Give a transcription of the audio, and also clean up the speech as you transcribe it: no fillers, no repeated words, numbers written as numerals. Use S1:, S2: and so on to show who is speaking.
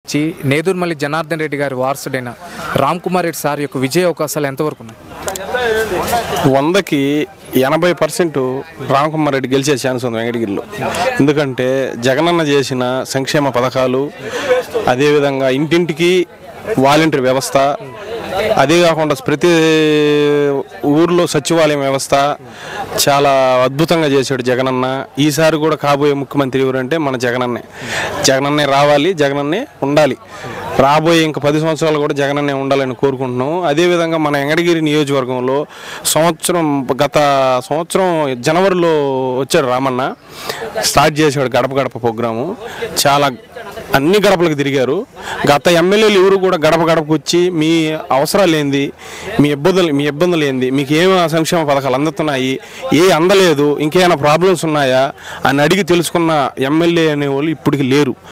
S1: ఇచ్చి నేదురుమల్లి జనార్దన్ రెడ్డి గారి వారసుడైన రామ్ కుమార్ రెడ్డి సార్ యొక్క విజయ అవకాశాలు ఎంతవరకు ఉన్నాయి?
S2: 100కి 80% రామ్ కుమార్ రెడ్డి గెలిచే ఛాన్స్ ఉంది వెంకటగిరిలో. ఎందుకంటే జగనన్న చేసిన సంక్షేమ పథకాలు, అదేవిధంగా ఇంటింటికి వాలంటీర్ వ్యవస్థ, అదే కాకుండా ప్రతి ఊర్లో సచివాలయం వ్యవస్థ చాలా అద్భుతంగా చేశాడు జగనన్న. ఈసారి కూడా కాబోయే ముఖ్యమంత్రి ఎవరంటే మన జగనన్నే రావాలి, జగనన్నే ఉండాలి. రాబోయే ఇంకా 10 సంవత్సరాలు కూడా జగనన్నే ఉండాలని కోరుకుంటున్నాం. అదేవిధంగా మన వెంకటగిరి నియోజకవర్గంలో గత సంవత్సరం జనవరిలో వచ్చాడు రామన్న, స్టార్ట్ చేశాడు గడప గడప ప్రోగ్రాము. చాలా అన్ని గడపలకు తిరిగారు. గత ఎమ్మెల్యేలు ఎవరు కూడా గడప గడపకు వచ్చి మీ అవసరాలు ఏంది, మీ ఇబ్బందులు ఏంది, మీకు ఏమి సంక్షేమ పథకాలు అందుతున్నాయి, ఏ అందలేదు, ఇంకేమైనా ప్రాబ్లమ్స్ ఉన్నాయా అని అడిగి తెలుసుకున్న ఎమ్మెల్యే అనేవాళ్ళు ఇప్పటికి లేరు.